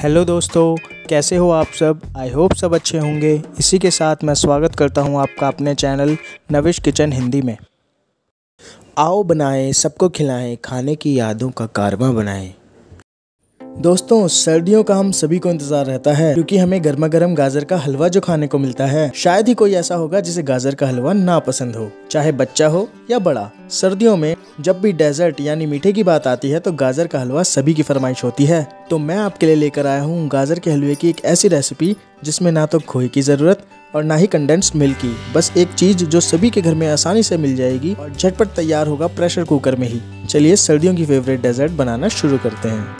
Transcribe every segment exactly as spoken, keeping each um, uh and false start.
Hello दोस्तों, कैसे हो आप सब। आई होप सब अच्छे होंगे। इसी के साथ मैं स्वागत करता हूं आपका अपने चैनल नविश किचन हिंदी में। आओ बनाएं, सबको खिलाएं, खाने की यादों का कारवां बनाएं। दोस्तों, सर्दियों का हम सभी को इंतजार रहता है क्योंकि हमें गर्मा गर्म गाजर का हलवा जो खाने को मिलता है। शायद ही कोई ऐसा होगा जिसे गाजर का हलवा ना पसंद हो, चाहे बच्चा हो या बड़ा। सर्दियों में जब भी डेजर्ट यानी मीठे की बात आती है तो गाजर का हलवा सभी की फरमाइश होती है। तो मैं आपके लिए लेकर आया हूँ गाजर के हलवे की एक ऐसी रेसिपी जिसमें ना तो खोए की जरूरत और ना ही कंडेंस्ड मिल्क की। बस एक चीज जो सभी के घर में आसानी से मिल जाएगी और झटपट तैयार होगा प्रेशर कुकर में ही। चलिए सर्दियों की फेवरेट डेजर्ट बनाना शुरू करते हैं।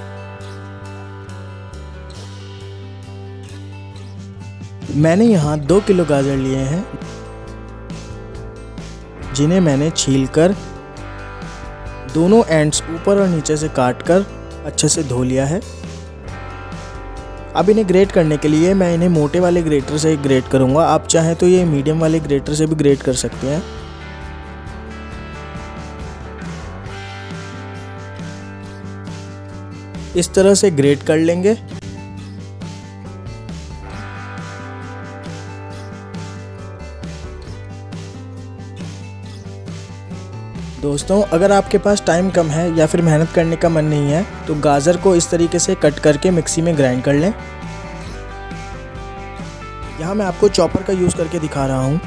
मैंने यहाँ दो किलो गाजर लिए हैं, जिन्हें मैंने छीलकर दोनों एंड्स ऊपर और नीचे से काटकर अच्छे से धो लिया है। अब इन्हें ग्रेट करने के लिए मैं इन्हें मोटे वाले ग्रेटर से ग्रेट करूँगा। आप चाहें तो ये मीडियम वाले ग्रेटर से भी ग्रेट कर सकते हैं। इस तरह से ग्रेट कर लेंगे। दोस्तों, अगर आपके पास टाइम कम है या फिर मेहनत करने का मन नहीं है तो गाजर को इस तरीके से कट करके मिक्सी में ग्राइंड कर लें। यहाँ मैं आपको चॉपर का यूज़ करके दिखा रहा हूँ।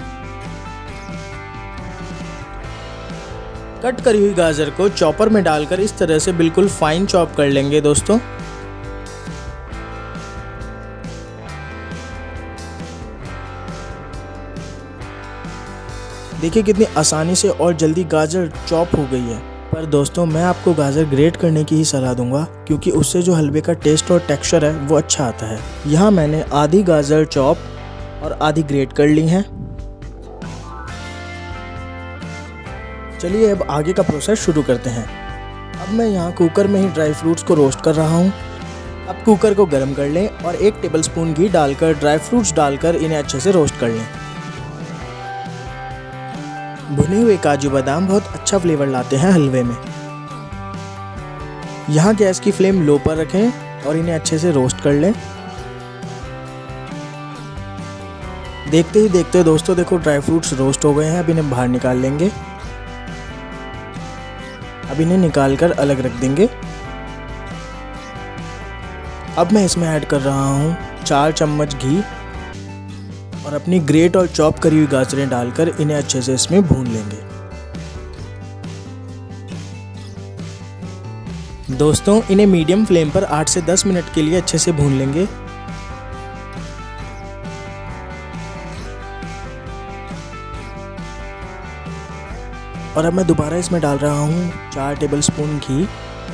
कट करी हुई गाजर को चॉपर में डालकर इस तरह से बिल्कुल फाइन चॉप कर लेंगे। दोस्तों, देखिए कितनी आसानी से और जल्दी गाजर चॉप हो गई है। पर दोस्तों, मैं आपको गाजर ग्रेट करने की ही सलाह दूंगा क्योंकि उससे जो हलवे का टेस्ट और टेक्सचर है वो अच्छा आता है। यहाँ मैंने आधी गाजर चॉप और आधी ग्रेट कर ली हैं। चलिए अब आगे का प्रोसेस शुरू करते हैं। अब मैं यहाँ कुकर में ही ड्राई फ्रूट्स को रोस्ट कर रहा हूँ। अब कुकर को गर्म कर लें और एक टेबलस्पून घी डालकर ड्राई फ्रूट्स डालकर इन्हें अच्छे से रोस्ट कर लें। भुने हुए काजू बादाम बहुत अच्छा फ्लेवर लाते हैं हलवे में। यहाँ गैस की फ्लेम लो पर रखें और इन्हें अच्छे से रोस्ट कर लें। देखते ही देखते दोस्तों देखो ड्राई फ्रूट्स रोस्ट हो गए हैं। अब इन्हें बाहर निकाल लेंगे। अब इन्हें निकाल कर अलग रख देंगे। अब मैं इसमें ऐड कर रहा हूँ चार चम्मच घी और अपनी ग्रेट और चॉप करी हुई गाजरें डालकर इन्हें अच्छे से इसमें भून लेंगे। दोस्तों, इन्हें मीडियम फ्लेम पर आठ से दस मिनट के लिए अच्छे से भून लेंगे। और अब मैं दोबारा इसमें डाल रहा हूँ चार टेबलस्पून घी।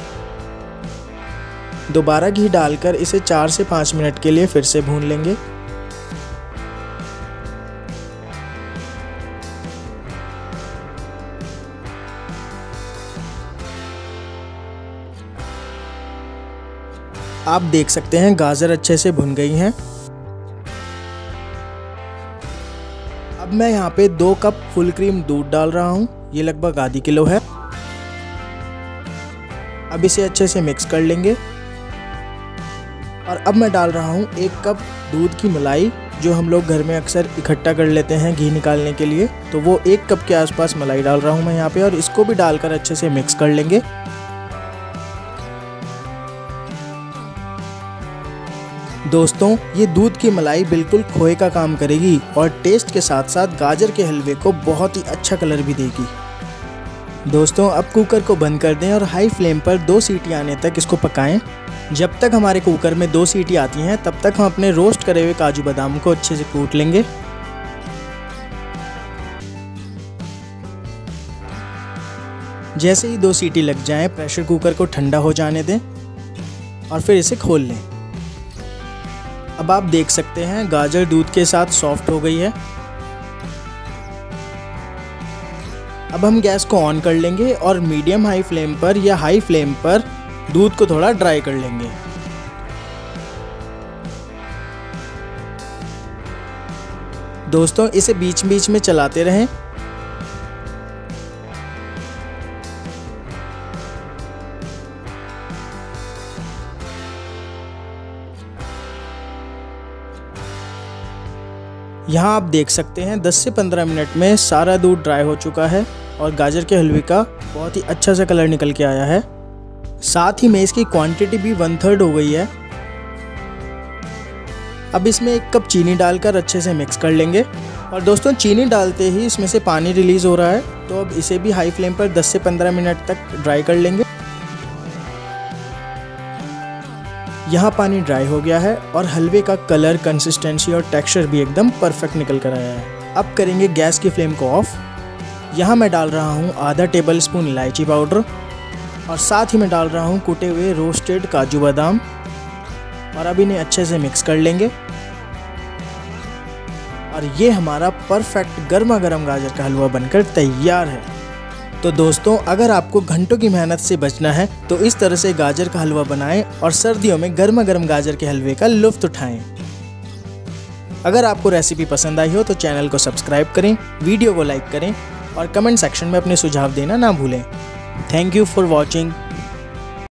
दोबारा घी डालकर इसे चार से पाँच मिनट के लिए फिर से भून लेंगे। आप देख सकते हैं गाजर अच्छे से भुन गई हैं। अब मैं यहाँ पे दो कप फुल क्रीम दूध डाल रहा हूँ। ये लगभग आधी किलो है। अब इसे अच्छे से मिक्स कर लेंगे। और अब मैं डाल रहा हूँ एक कप दूध की मलाई, जो हम लोग घर में अक्सर इकट्ठा कर लेते हैं घी निकालने के लिए। तो वो एक कप के आसपास मलाई डाल रहा हूँ मैं यहाँ पे और इसको भी डालकर अच्छे से मिक्स कर लेंगे। दोस्तों, ये दूध की मलाई बिल्कुल खोए का काम करेगी और टेस्ट के साथ साथ गाजर के हलवे को बहुत ही अच्छा कलर भी देगी। दोस्तों, अब कुकर को बंद कर दें और हाई फ्लेम पर दो सीटी आने तक इसको पकाएं। जब तक हमारे कुकर में दो सीटी आती हैं तब तक हम अपने रोस्ट करे हुए काजू बादाम को अच्छे से कूट लेंगे। जैसे ही दो सीटी लग जाएं, प्रेशर कुकर को ठंडा हो जाने दें और फिर इसे खोल लें। अब आप देख सकते हैं गाजर दूध के साथ सॉफ्ट हो गई है। अब हम गैस को ऑन कर लेंगे और मीडियम हाई फ्लेम पर या हाई फ्लेम पर दूध को थोड़ा ड्राई कर लेंगे। दोस्तों, इसे बीच बीच में चलाते रहें। यहाँ आप देख सकते हैं दस से पंद्रह मिनट में सारा दूध ड्राई हो चुका है और गाजर के हलवे का बहुत ही अच्छा सा कलर निकल के आया है। साथ ही में इसकी क्वांटिटी भी वन थर्ड हो गई है। अब इसमें एक कप चीनी डालकर अच्छे से मिक्स कर लेंगे। और दोस्तों चीनी डालते ही इसमें से पानी रिलीज़ हो रहा है, तो अब इसे भी हाई फ्लेम पर दस से पंद्रह मिनट तक ड्राई कर लेंगे। यहाँ पानी ड्राई हो गया है और हलवे का कलर, कंसिस्टेंसी और टेक्सचर भी एकदम परफेक्ट निकल कर आया है। अब करेंगे गैस की फ्लेम को ऑफ। यहाँ मैं डाल रहा हूँ आधा टेबल स्पून इलायची पाउडर और साथ ही मैं डाल रहा हूँ कुटे हुए रोस्टेड काजू बादाम और अब इन्हें अच्छे से मिक्स कर लेंगे। और ये हमारा परफेक्ट गर्मा गर्म गाजर का हलवा बनकर तैयार है। तो दोस्तों अगर आपको घंटों की मेहनत से बचना है तो इस तरह से गाजर का हलवा बनाएं और सर्दियों में गर्मा गर्म गाजर के हलवे का लुत्फ उठाएं। अगर आपको रेसिपी पसंद आई हो तो चैनल को सब्सक्राइब करें, वीडियो को लाइक करें और कमेंट सेक्शन में अपने सुझाव देना ना भूलें। Thank you for watching.